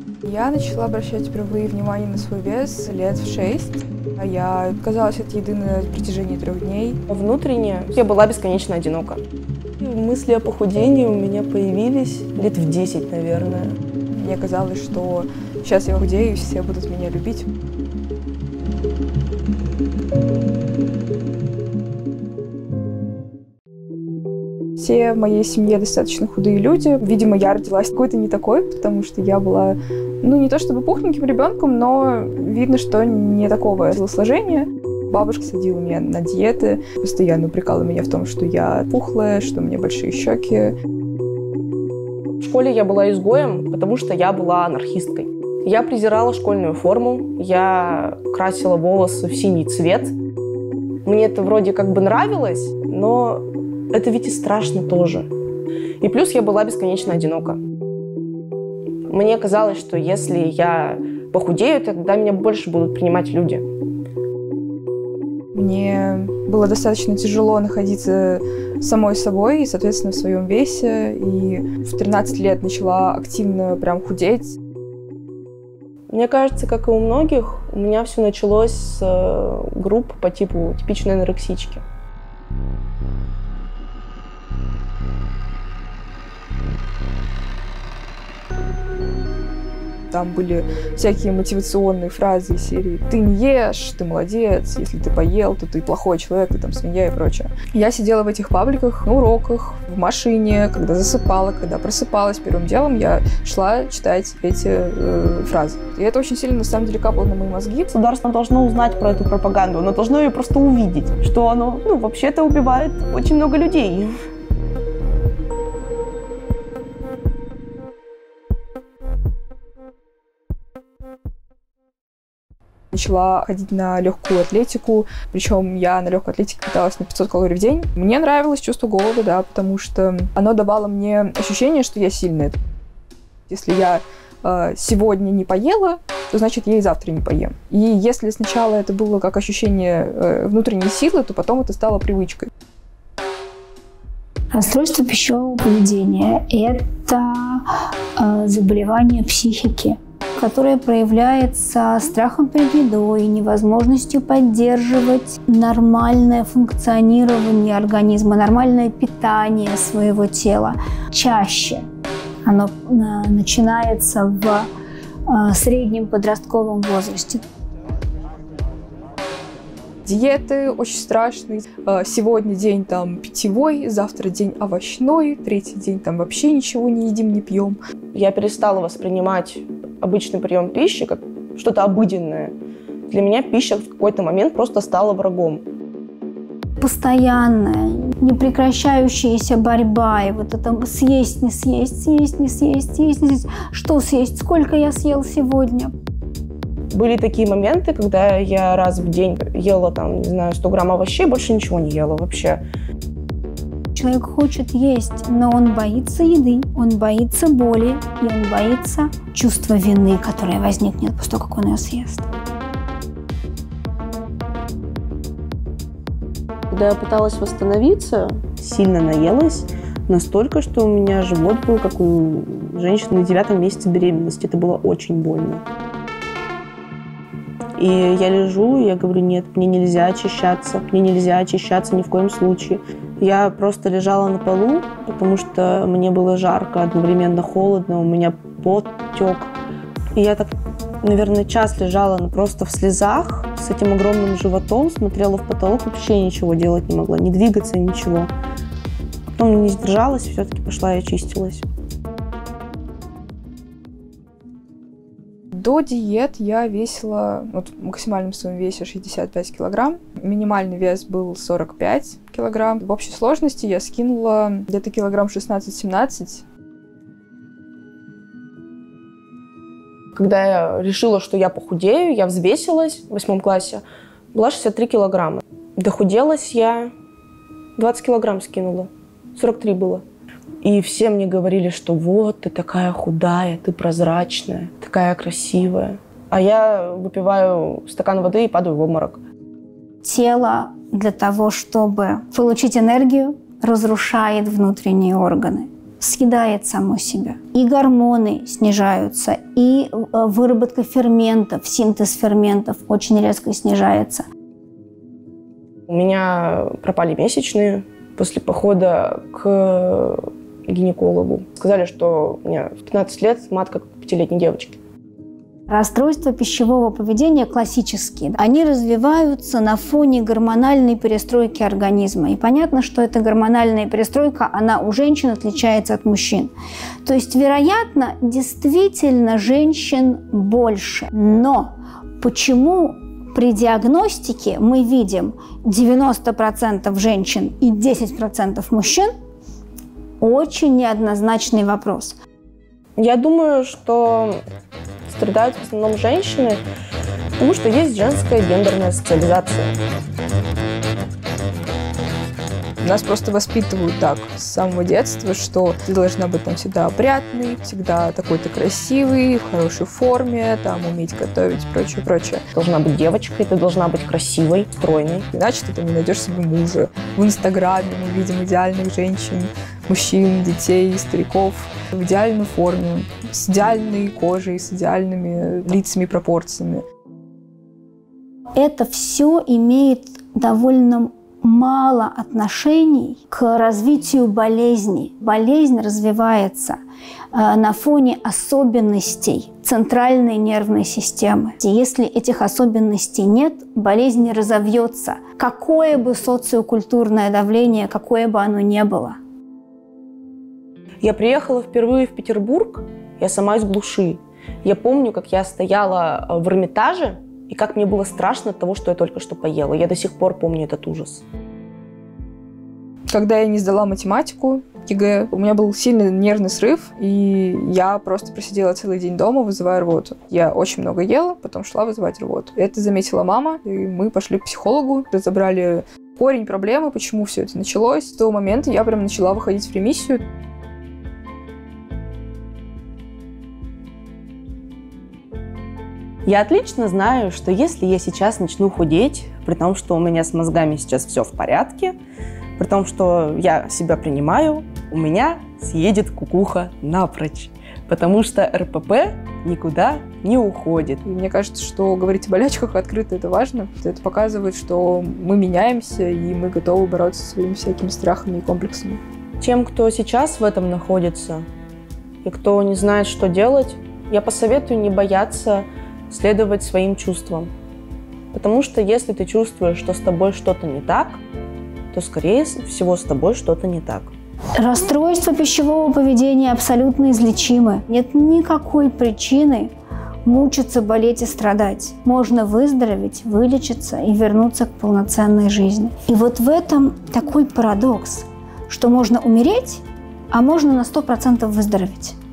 Я начала обращать впервые внимание на свой вес лет в 6. Я отказалась от еды на протяжении 3 дней. Внутренне я была бесконечно одинока. Мысли о похудении у меня появились лет в 10, наверное. Мне казалось, что сейчас я похудею, и все будут меня любить. Все в моей семье достаточно худые люди. Видимо, я родилась какой-то не такой, потому что я была, не то чтобы пухленьким ребенком, но видно, что не такого телосложения. Бабушка садила меня на диеты, постоянно упрекала меня в том, что я пухлая, что у меня большие щеки. В школе я была изгоем, потому что я была анархисткой. Я презирала школьную форму, я красила волосы в синий цвет. Мне это вроде как бы нравилось, но это ведь и страшно тоже. И плюс я была бесконечно одинока. Мне казалось, что если я похудею, тогда меня больше будут принимать люди. Мне было достаточно тяжело находиться самой собой и, соответственно, в своем весе. И в 13 лет начала активно прям худеть. Мне кажется, как и у многих, у меня все началось с групп по типу типичной анорексички. Там были всякие мотивационные фразы из серии «ты не ешь, ты молодец, если ты поел, то ты плохой человек, ты там свинья» и прочее. Я сидела в этих пабликах, на уроках, в машине, когда засыпала, когда просыпалась. Первым делом я шла читать эти фразы. И это очень сильно, на самом деле, капало на мои мозги. Государство должно узнать про эту пропаганду, оно должно ее просто увидеть, что оно, вообще-то убивает очень много людей. Начала ходить на легкую атлетику, причем я на легкой атлетике питалась на 500 калорий в день. Мне нравилось чувство голода, да, потому что оно давало мне ощущение, что я сильная. Если я сегодня не поела, то значит я и завтра не поем. И если сначала это было как ощущение внутренней силы, то потом это стало привычкой. Расстройство пищевого поведения – это заболевание психики, которое проявляется страхом перед едой, невозможностью поддерживать нормальное функционирование организма, нормальное питание своего тела. Чаще оно начинается в среднем подростковом возрасте. Диеты очень страшные. Сегодня день там питьевой, завтра день овощной, третий день там вообще ничего не едим, не пьем. Я перестала воспринимать обычный прием пищи как что-то обыденное. Для меня пища в какой-то момент просто стала врагом. Постоянная, непрекращающаяся борьба, и вот это съесть, не съесть, съесть, не съесть, съесть, не съесть. Что съесть? Сколько я съел сегодня? Были такие моменты, когда я раз в день ела, 100 грамм овощей, больше ничего не ела вообще. Человек хочет есть, но он боится еды, он боится боли, и он боится чувства вины, которое возникнет после того, как он ее съест. Когда я пыталась восстановиться, сильно наелась, настолько, что у меня живот был, как у женщины на 9 месяце беременности. Это было очень больно. И я лежу, и я говорю: нет, мне нельзя очищаться ни в коем случае. Я просто лежала на полу, потому что мне было жарко, одновременно холодно, у меня пот тек. И я так, наверное, час лежала просто в слезах, с этим огромным животом, смотрела в потолок, вообще ничего делать не могла, не двигаться, ничего. Потом не сдержалась, все-таки пошла и очистилась. До диет я весила в максимальном своем весе 65 килограмм. Минимальный вес был 45 килограмм. В общей сложности я скинула где-то килограмм 16-17. Когда я решила, что я похудею, я взвесилась в 8 классе, была 63 килограмма. Дохуделась я, 20 килограмм скинула, 43 было. И все мне говорили, что вот, ты такая худая, ты прозрачная, такая красивая. А я выпиваю стакан воды и падаю в обморок. Тело для того, чтобы получить энергию, разрушает внутренние органы. съедает само себя. И гормоны снижаются, и выработка ферментов, синтез ферментов очень резко снижается. У меня пропали месячные после похода к гинекологу. Сказали, что у меня в 15 лет матка как у 5-летней девочки. Расстройства пищевого поведения классические. Они развиваются на фоне гормональной перестройки организма. И понятно, что эта гормональная перестройка, она у женщин отличается от мужчин. То есть, вероятно, действительно женщин больше. Но почему при диагностике мы видим 90% женщин и 10% мужчин? Очень неоднозначный вопрос. Я думаю, что страдают в основном женщины, потому что есть женская гендерная социализация. Нас просто воспитывают так с самого детства, что ты должна быть там всегда опрятной, всегда такой-то красивый, в хорошей форме, там уметь готовить, прочее, прочее. Должна быть девочкой, ты должна быть красивой, стройной. Иначе ты там не найдешь себе мужа. В Инстаграме мы видим идеальных женщин, мужчин, детей, стариков в идеальной форме, с идеальной кожей, с идеальными лицами и пропорциями. Это все имеет довольно мало отношений к развитию болезни. Болезнь развивается на фоне особенностей центральной нервной системы. Если этих особенностей нет, болезнь не разовьется. Какое бы социокультурное давление, какое бы оно ни было. Я приехала впервые в Петербург, я сама из глуши. Я помню, как я стояла в Эрмитаже, и как мне было страшно от того, что я только что поела. Я до сих пор помню этот ужас. Когда я не сдала математику, ЕГЭ, у меня был сильный нервный срыв, и я просто просидела целый день дома, вызывая рвоту. Я очень много ела, потом шла вызывать рвоту. Это заметила мама, и мы пошли к психологу, разобрали корень проблемы, почему все это началось. С того момента я прям начала выходить в ремиссию. Я отлично знаю, что если я сейчас начну худеть, при том, что у меня с мозгами сейчас все в порядке, при том, что я себя принимаю, у меня съедет кукуха напрочь, потому что РПП никуда не уходит. И мне кажется, что говорить о болячках открыто — это важно. Это показывает, что мы меняемся, и мы готовы бороться со своими всякими страхами и комплексами. Тем, кто сейчас в этом находится, и кто не знает, что делать, я посоветую не бояться следовать своим чувствам. Потому что если ты чувствуешь, что с тобой что-то не так, то, скорее всего, с тобой что-то не так. Расстройства пищевого поведения абсолютно излечимы. Нет никакой причины мучиться, болеть и страдать. Можно выздороветь, вылечиться и вернуться к полноценной жизни. И вот в этом такой парадокс, что можно умереть, а можно на 100% выздороветь.